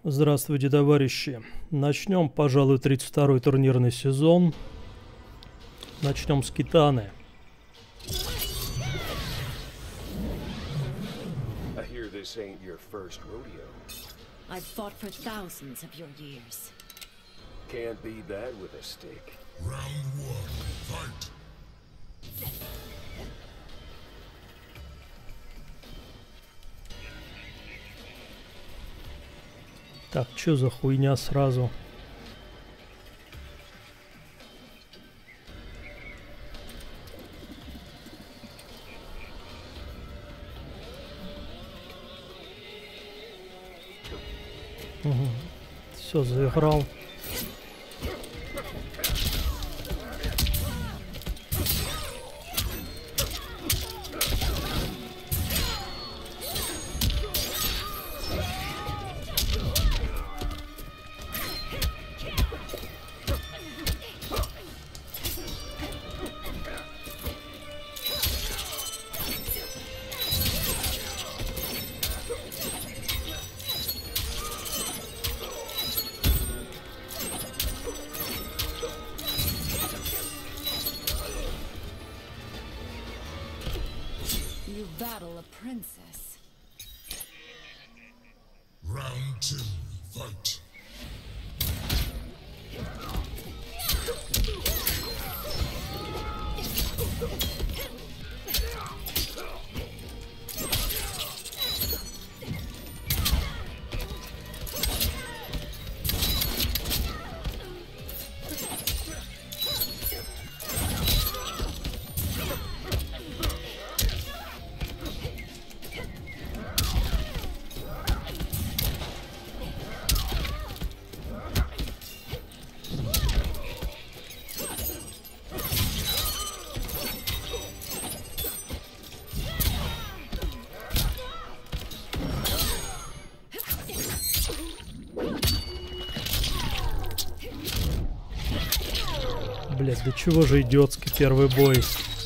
Здравствуйте, товарищи. Начнем, пожалуй, 32-й турнирный сезон. Начнем с Китаны. I hear this ain't your first rodeo. I've fought for thousands of your years. Can't beat that with a stick. Round one, fight! Так, чё за хуйня сразу? Угу. Все, заиграл. You battle a princess. Round two, fight! Блять, до чего же идиотский первый бой?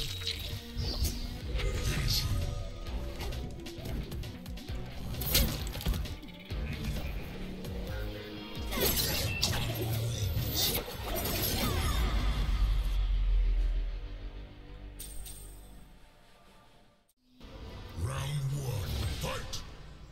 Round one, fight!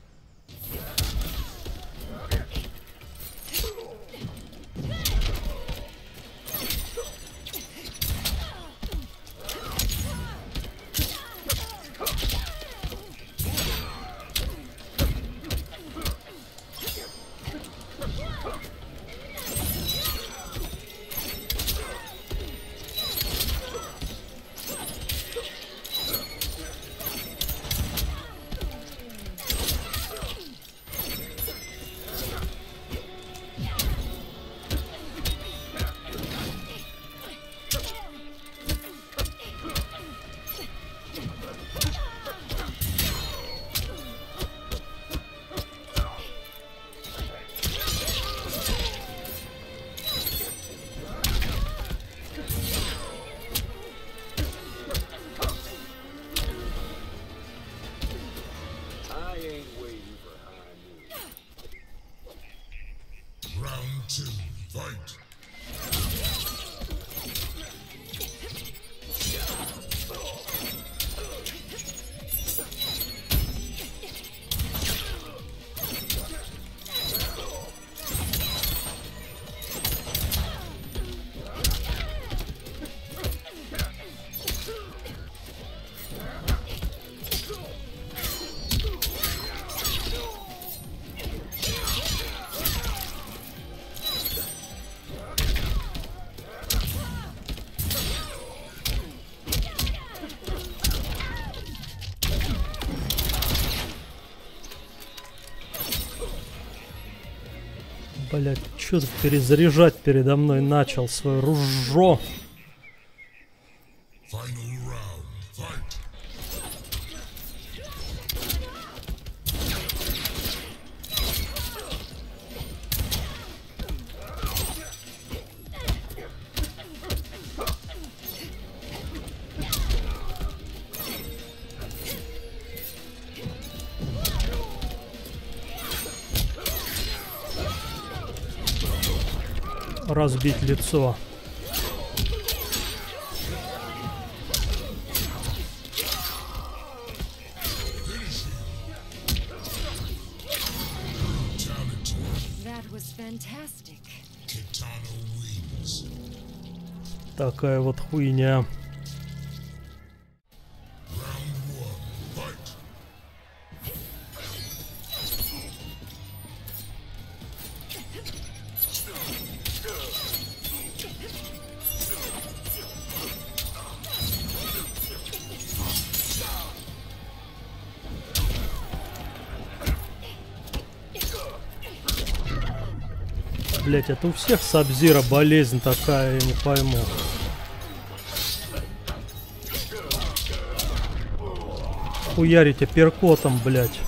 I ain't waiting for high noon. Round two, fight! Блять, чё ты перезаряжать передо мной начал свое ружье? Final round, fight! Разбить лицо. That was fantastic. Kitana wins. Такая вот хуйня. Round one, fight. Блять, это у всех Сабзира болезнь такая, я не пойму. Хуярить апперкотом, блять.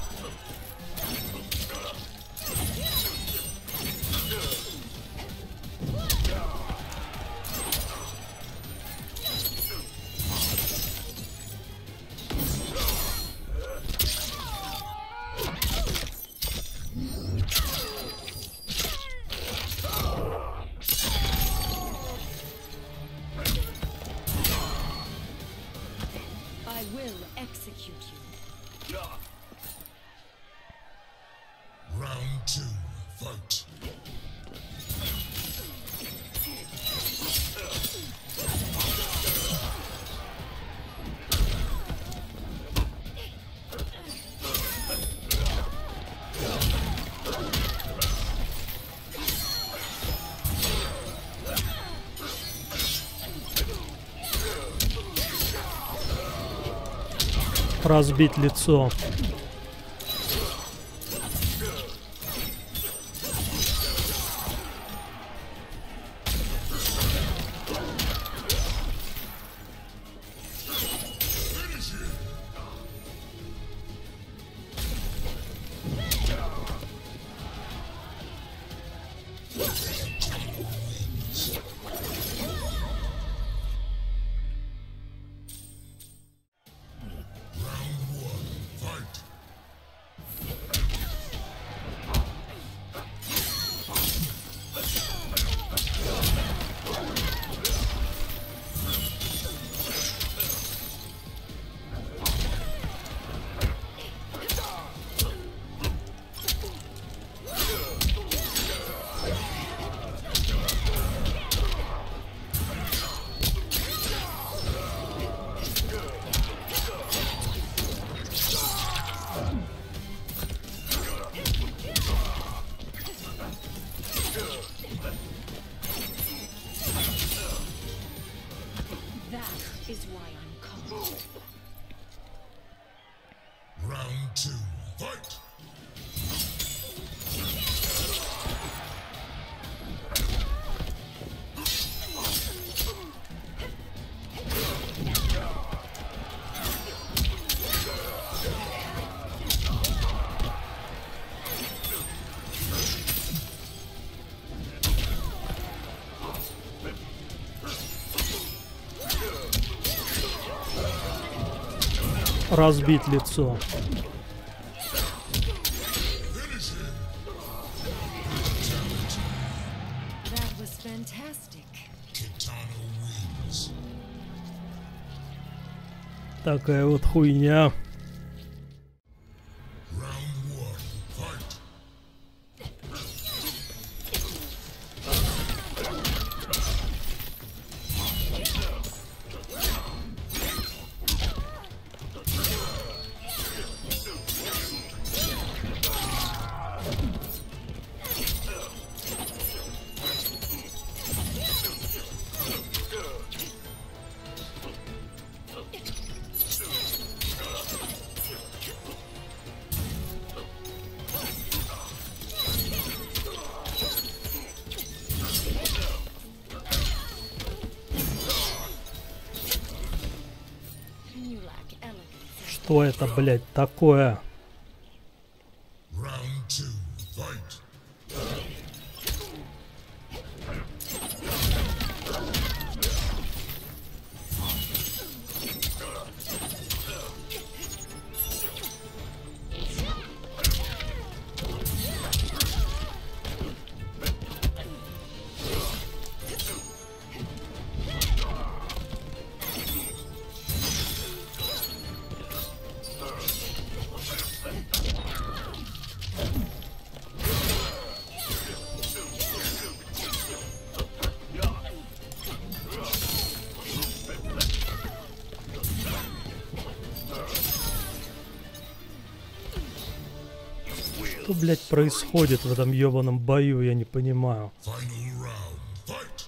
I will execute you. Round two, fight. Разбить лицо. That is why I'm called. Round two, fight. Разбить лицо. That was fantastic. Kitana wins. Такая вот хуйня. Round one, fight. You lack elegance. Что это, блядь, такое? Round two, fight. Что, блядь, происходит в этом ёбаном бою, я не понимаю. Final round. Fight.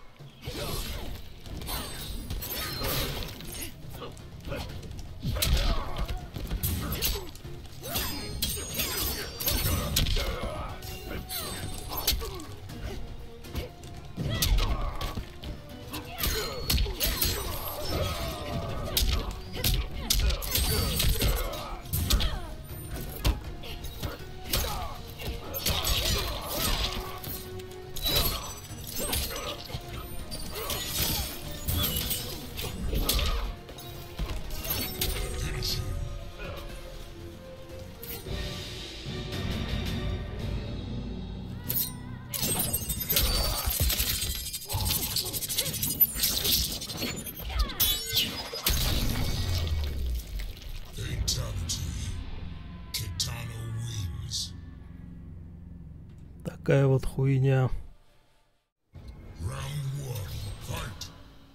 Такая вот хуйня. Round 1. Fight.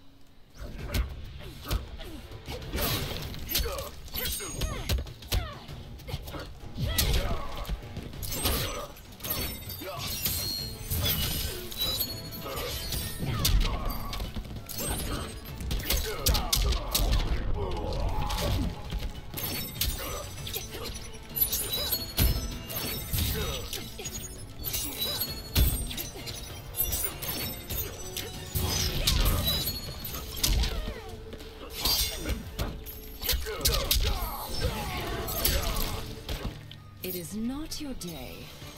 It is not your day.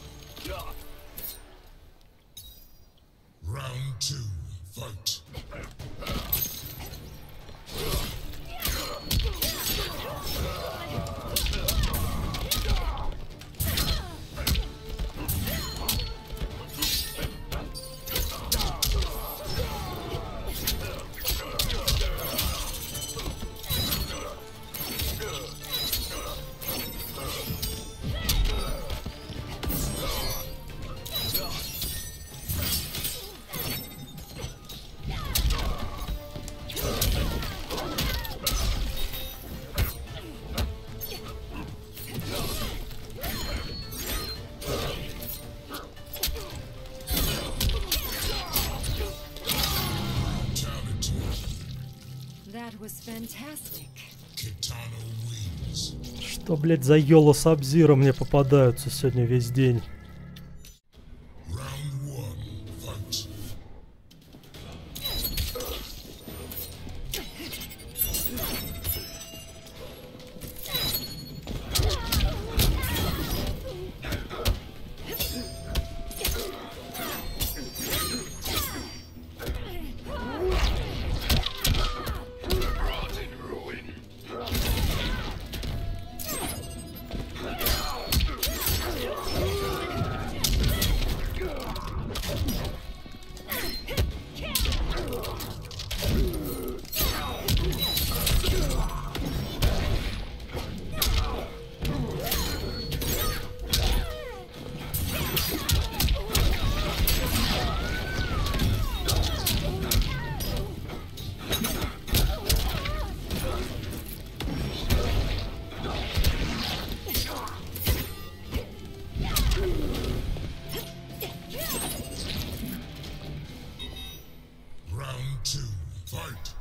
Round 2. Fight. That was fantastic. Kitana wins. Что, блядь, за Йоло Сабзиро мне попадаются сегодня весь день? Round 1. Fight. Round 2. Fight.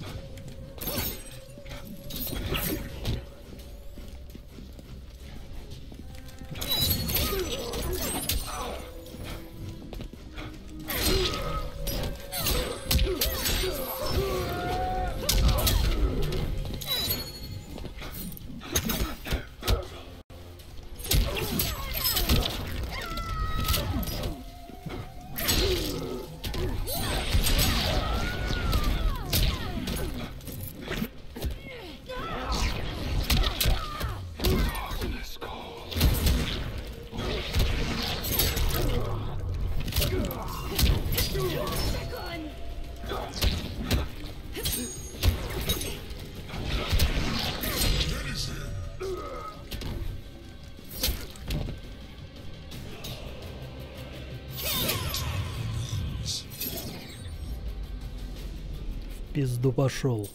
В пизду пошел.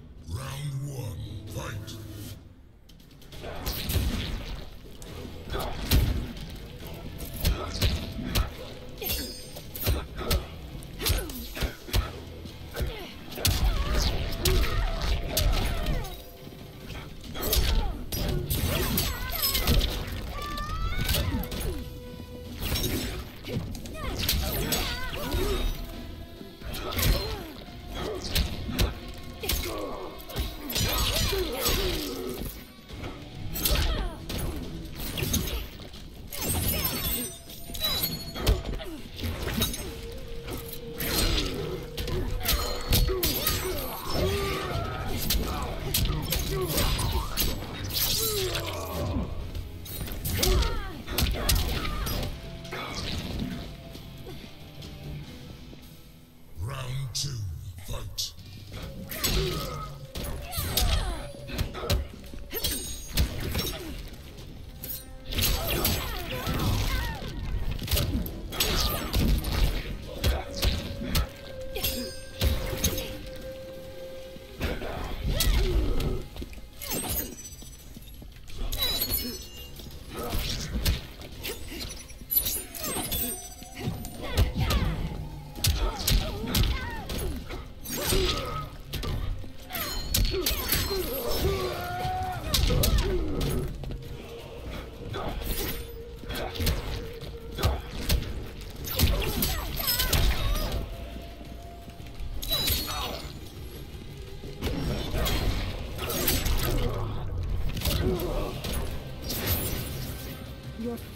Round 1. Fight.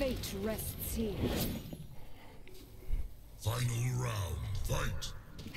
fate rests here. Final round. Fight.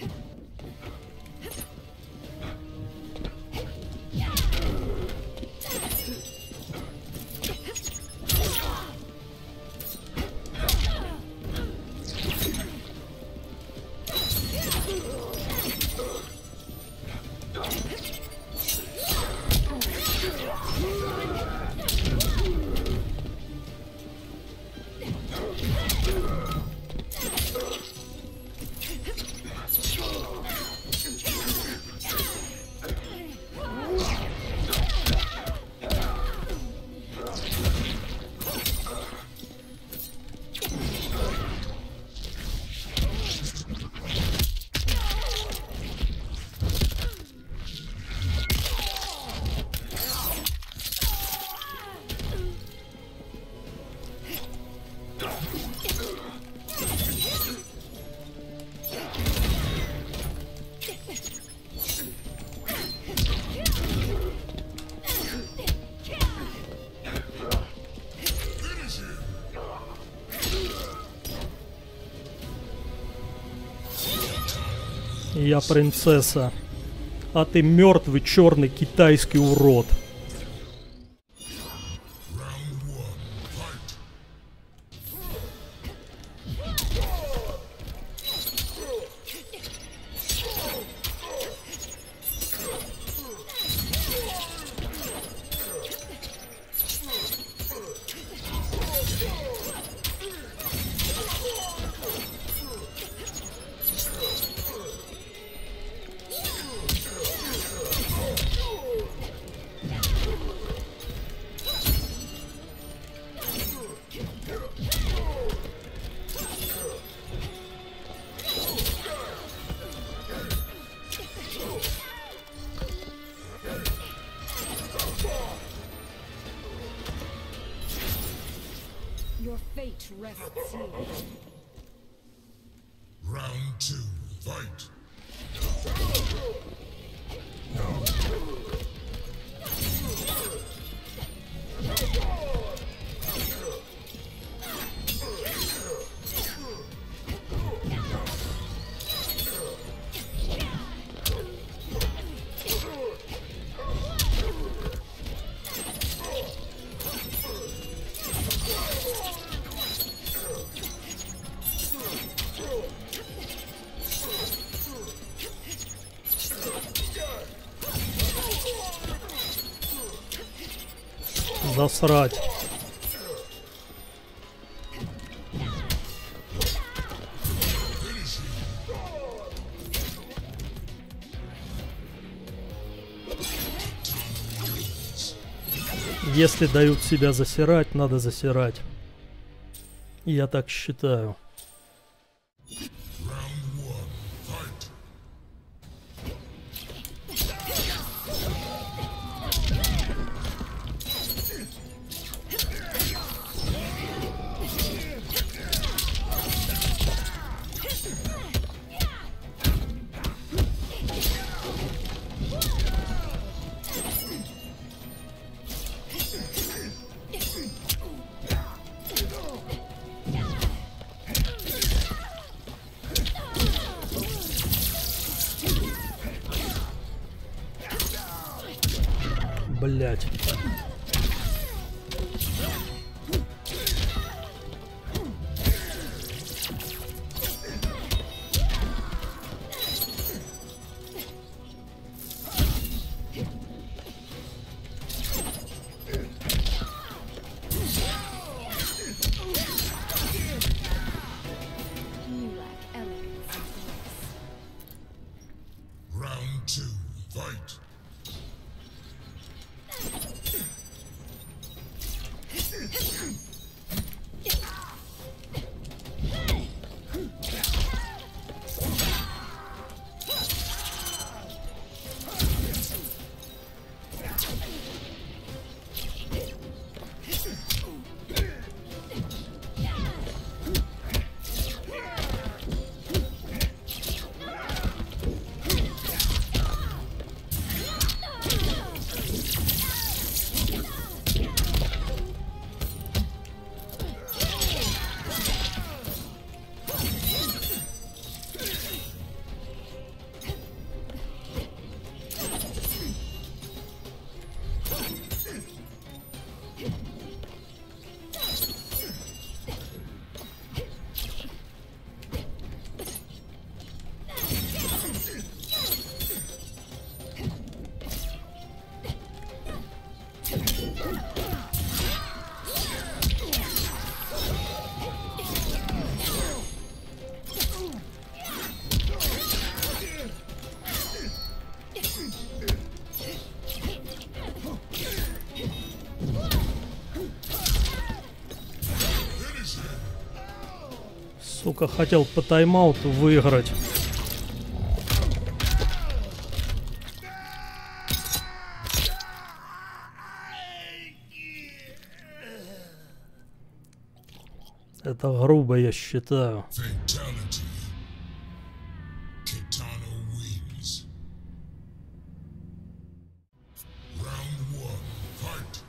Я принцесса, а ты мертвый черный китайский урод. Round one. Fight. Your fate rests here. Round two. Fight. Засрать. Если дают себя засирать, надо засирать. Я так считаю. Round one. Fight. Блять. You lack elegance and grace. Round two. Fight. Сука, хотел по тайм-ауту выиграть. Это грубо, я считаю. Fatality. Kitana wins. Round 1, fight.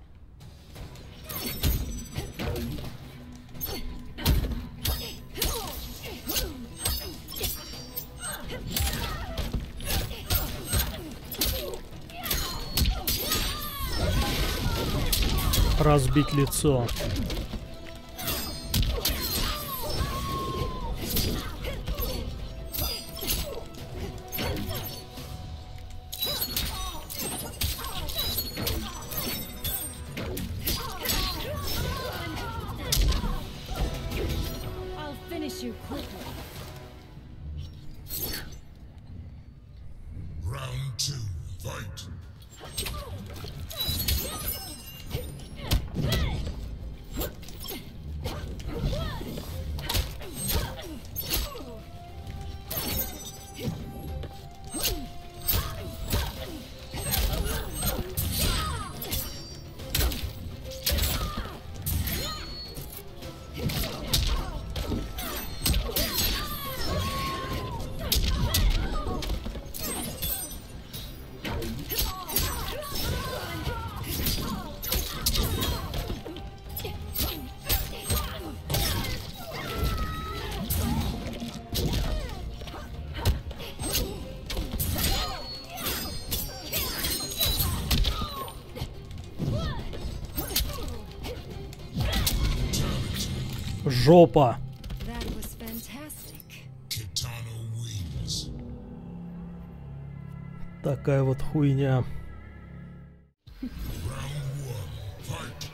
Разбить лицо. I'll finish you quickly. Round 2, fight. Жопа. That was fantastic. Kitana wins. Такая вот хуйня. Round 1, fight.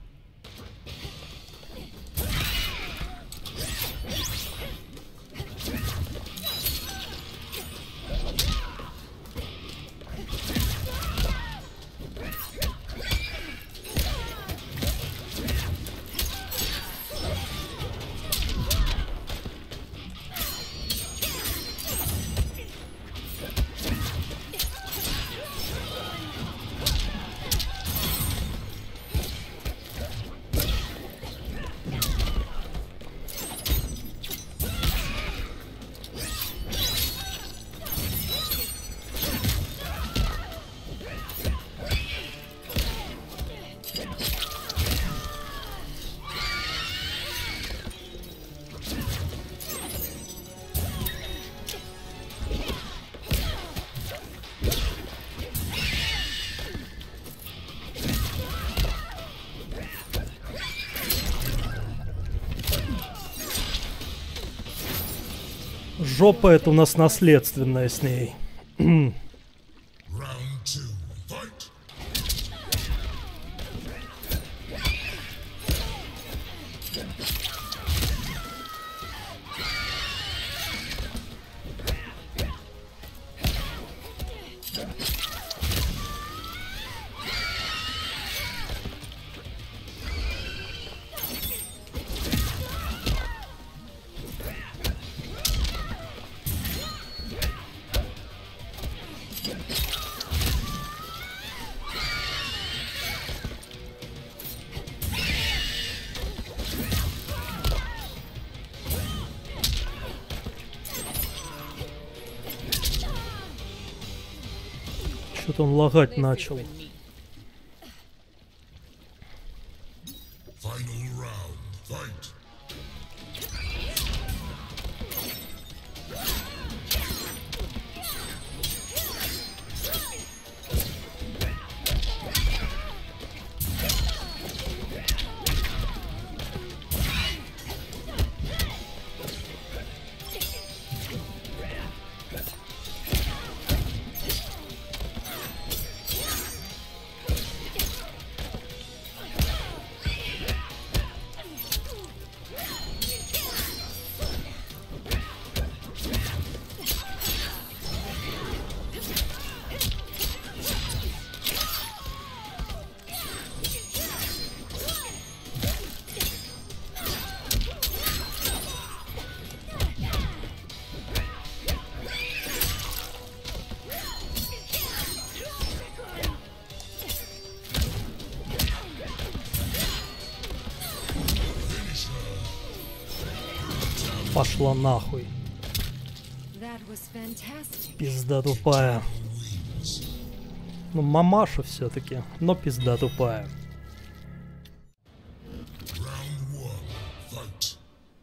Жопа это у нас наследственная с ней. Round 2, fight. Что-то он лагать начал. Final round, fight. Пошла нахуй. That was fantastic. Пизда тупая. Ну, мамаша все-таки, но пизда тупая. Round 1. Fight.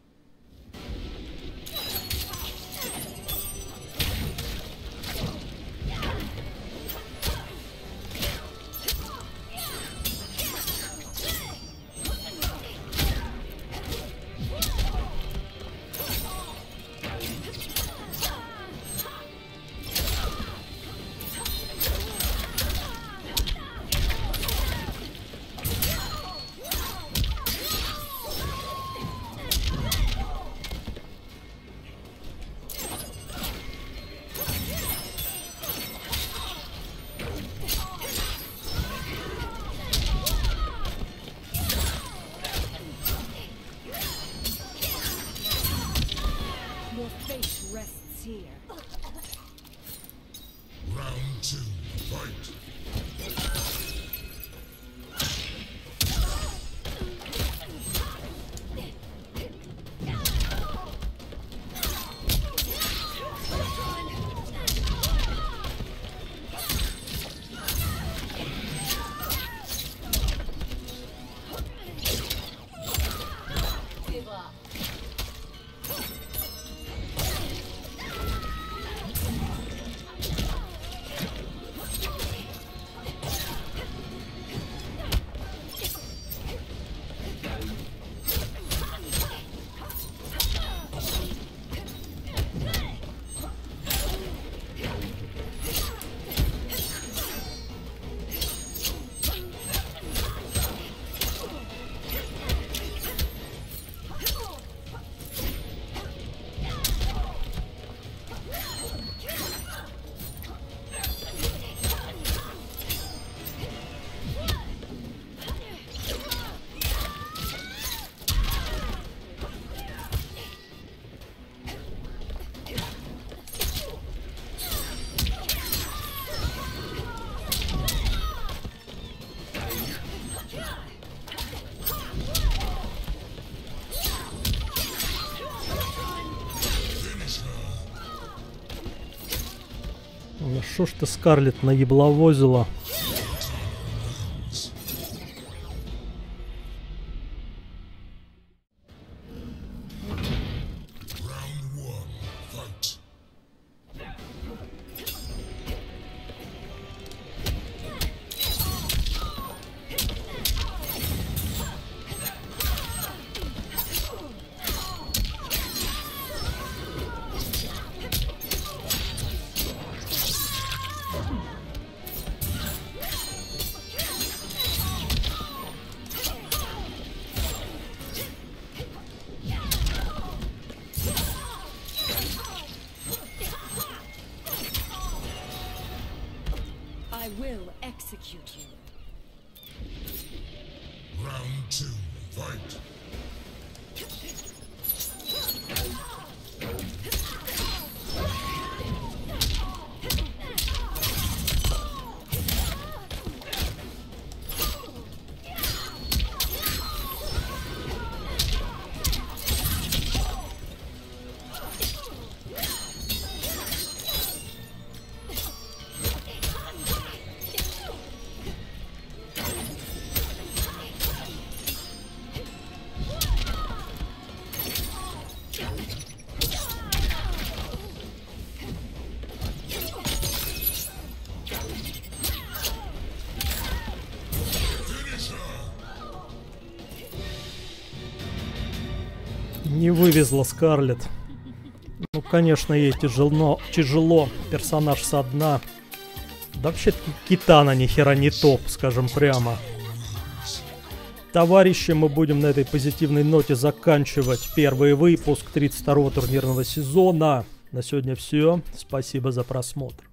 Your fate rests here. Round 2. Fight. Ну шо ж ты, Скарлетт, наебловозила? Round 1. Fight. I will execute you. Round 2. Fight. Не вывезла Скарлетт. Ну, конечно, ей тяжело. Персонаж со дна. Да вообще-таки Китана ни хера не топ, скажем прямо. Товарищи, мы будем на этой позитивной ноте заканчивать первый выпуск 32-го турнирного сезона. На сегодня все. Спасибо за просмотр.